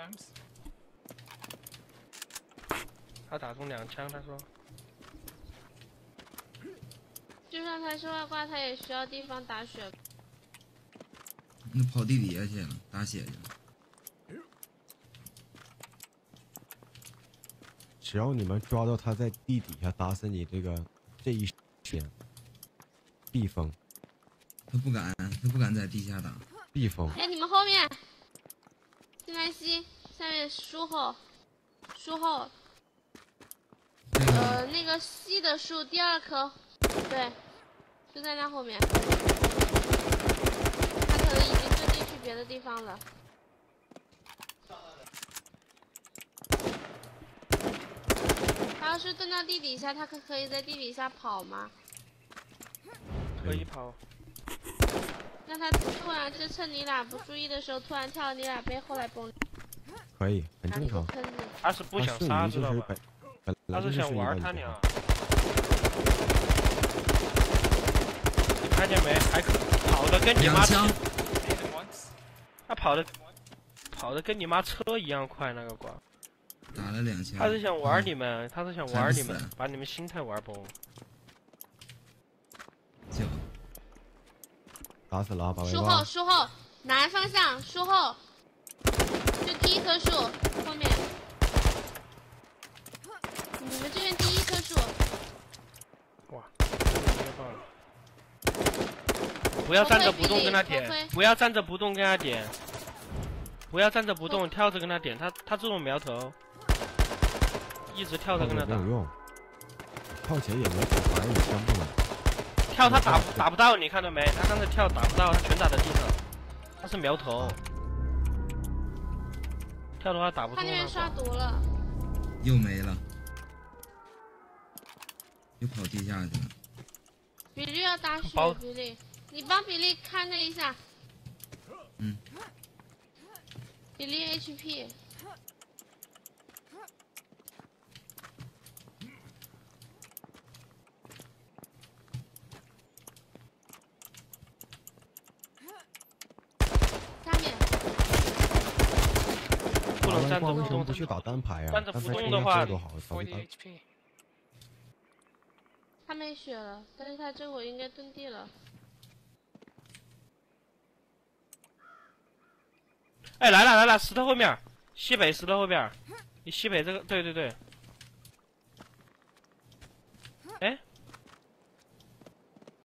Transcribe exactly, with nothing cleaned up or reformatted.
他打中两枪，他说。 就算他是外挂，他也需要地方打血。 那跑地底下去了，打血去了。 只要你们抓到他在地底下打死你这个这一天，必封。 他不敢，他不敢在地下打。 必封。 哎，你们后面，进来西，下面树后，树后。呃，那个西的树第二棵，对，就在那后面。他可能已经遁地去别的地方了。他要是遁到地底下，他可可以在地底下跑吗？ 可以跑。 那他突然就趁你俩不注意的时候，突然跳到你俩背后来崩。 可以，很正常。 他是不想杀，知道吧？他是想玩他俩。你看见没？还可跑的跟你妈车，他跑的跑的跟你妈车一样快，那个瓜。 打了两枪。 他是想玩你们，他是想玩你们，把你们心态玩崩。 就打死了，把树后，树后，南方向，树后，就第一棵树后面。你们这边第一棵树。 哇，太棒了！不要站着不动跟他点，不要站着不动跟他点，不要站着不动跳着跟他点，他他这种苗头，一直跳着跟他打。 没有用，跳起来也没打反正你伤不了。 跳他打打不到，你看到没？他刚才跳打不到，他全打在地上，他是苗头。跳的话打不中。 他那边刷毒了。 又没了。又跑地下去了。 比利要打血，比利，你帮比利看着一下。 嗯。 比利 H P。下面。 不能站着为什么不去打单排啊？ 站着不动的话， 多好，早就打。 他没血了，但是他这会应该遁地了。 哎，来了来了，石头后面，西北石头后边，你西北这个，对对对。哎，